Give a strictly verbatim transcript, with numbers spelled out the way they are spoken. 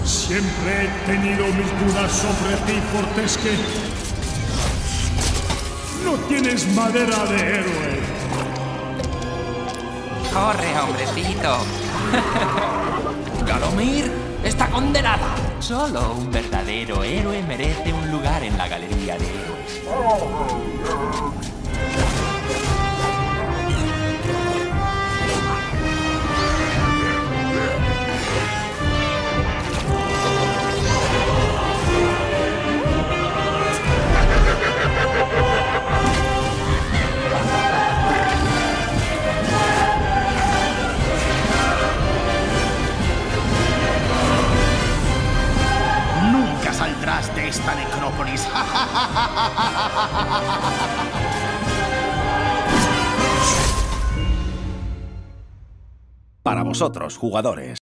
Siempre he tenido mis dudas sobre ti, Fortesque. No tienes madera de héroe. ¡Corre, hombrecito! ¡Galomir está condenada! Solo un verdadero héroe merece un lugar en la galería de héroes. Nunca saldrás de esta necrópolis. Para vosotros, jugadores.